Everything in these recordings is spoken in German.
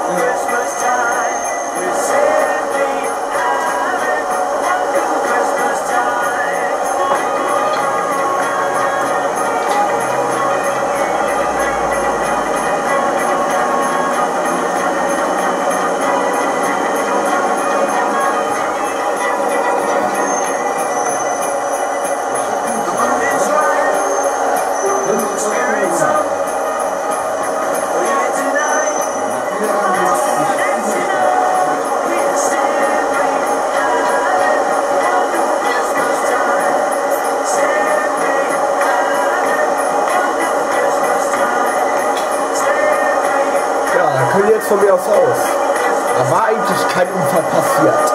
Von mir aus. Da war eigentlich kein Unfall passiert.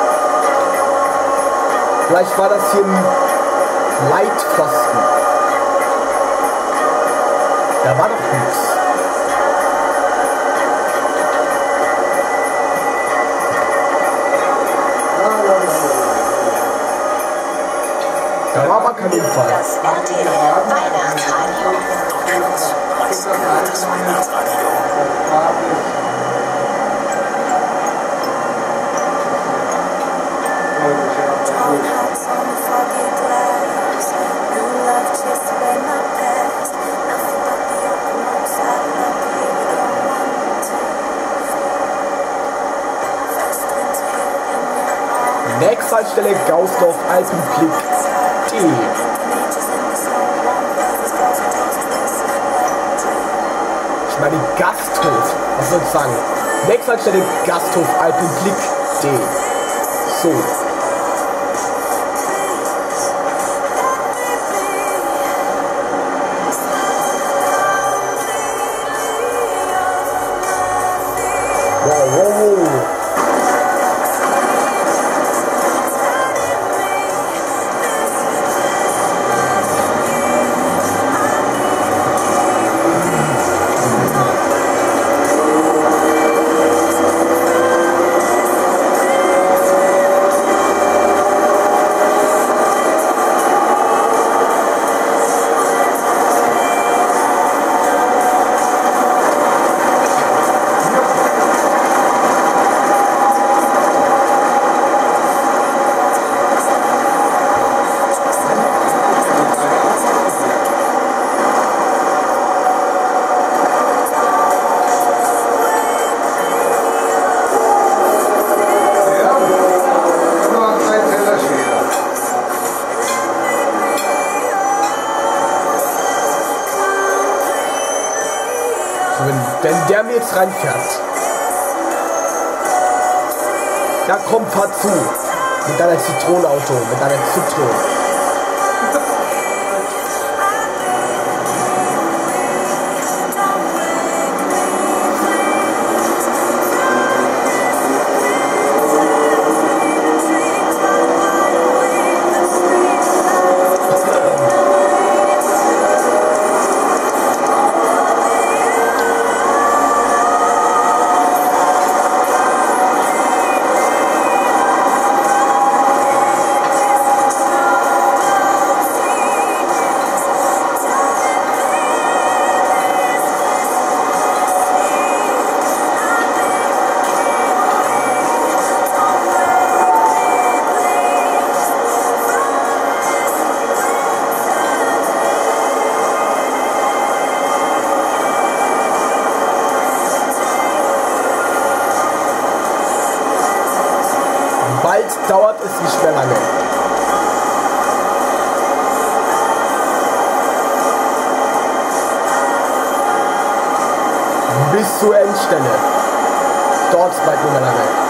Vielleicht war das hier ein Leitpfosten. Da war doch nichts. Da war aber kein Unfall. Das RTL Weihnachtsradio. Das Weihnachtsradio. Nächste Haltestelle Gausdorf Alpenblick D. Ich meine Gasthof, was soll ich sagen? Nächste Haltestelle Gasthof Alpenblick D. So. Wow. Wenn der mir jetzt reinfährt, da kommt fahr zu mit deiner Zitronenauto, mit deiner Zitrone. Bald dauert es nicht mehr lange. Bis zur Endstelle. Dort bleibt nicht mehr lange.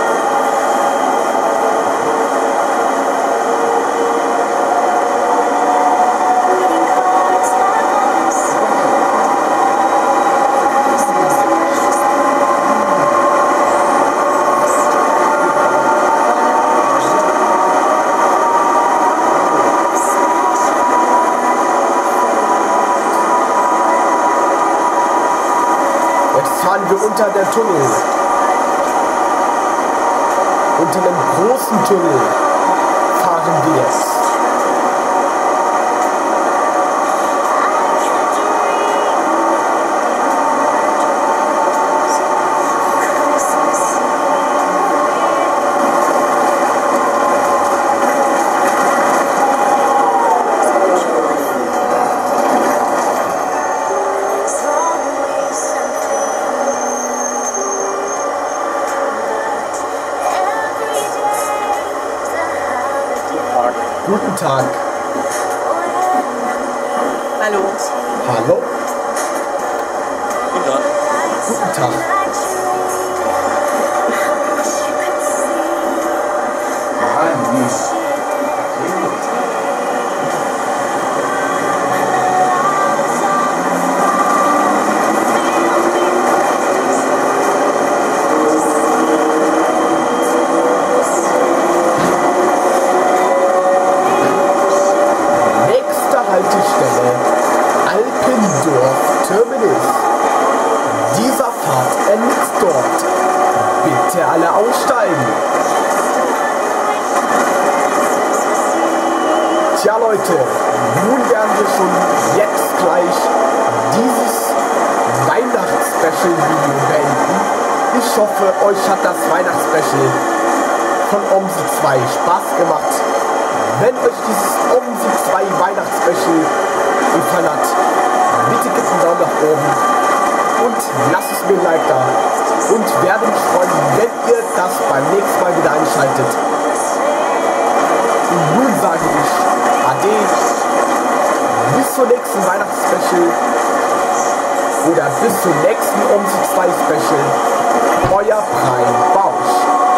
Fahren wir unter der Tunnel. Unter einem großen Tunnel fahren wir jetzt. Guten Tag. Hallo. Hallo. Guten Tag. Guten Tag. Nächste Haltestelle Alpendorf Terminus. Dieser Fahrt endet dort. Bitte alle aussteigen. Tja Leute, nun werden wir schon jetzt gleich dieses Weihnachts-Special-Video beenden. Ich hoffe, euch hat das Weihnachts-Special von OMSI 2 Spaß gemacht. Wenn euch dieses OMSI 2 Weihnachts-Special gefallen hat, bitte gebt einen Daumen nach oben und lasst es mir ein Like da. Und werde mich freuen, wenn ihr das beim nächsten Mal wieder einschaltet. Und nun sage ich Ade, bis zur nächsten Weihnachtsspecial oder bis zum nächsten OMSI 2 Special. Euer Prime Bausch.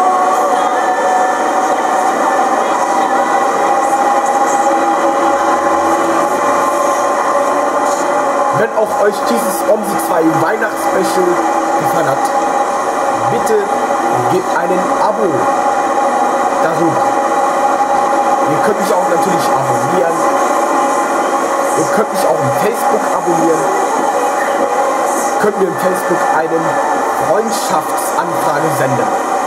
Wenn auch euch dieses OMSI 2 Weihnachtsspecial gefallen hat, bitte gebt einen Abo darüber. Ihr könnt mich auch natürlich abonnieren. Ihr könnt mich auch im Facebook abonnieren. Könnt mir im Facebook eine Freundschaftsanfrage senden.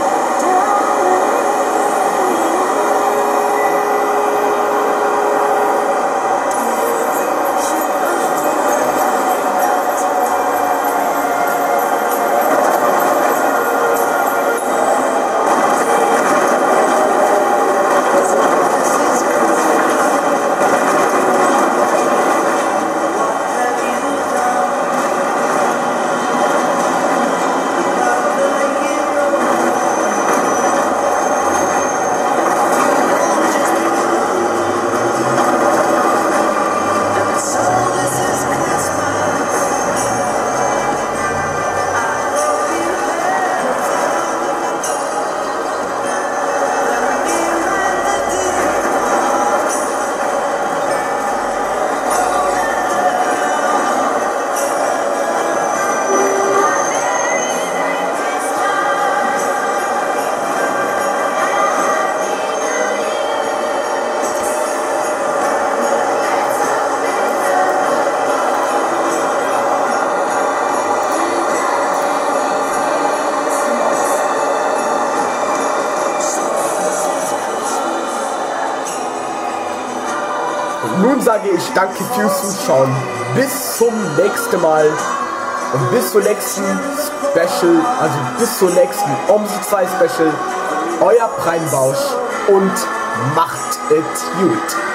Nun sage ich danke fürs Zuschauen. Bis zum nächsten Mal. Und bis zur nächsten Special, also bis zur nächsten OMSI 2 Special. Euer Prime Bausch und macht es gut.